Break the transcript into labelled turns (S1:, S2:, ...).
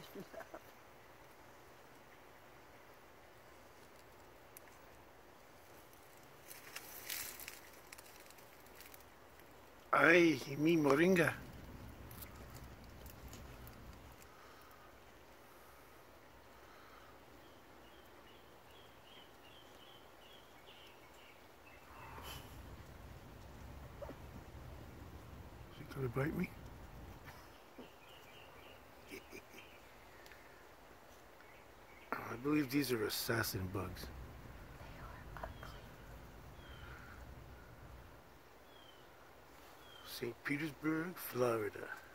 S1: Ay, mi moringa. Is he gonna bite me? I believe these are assassin bugs. St. Petersburg, Florida.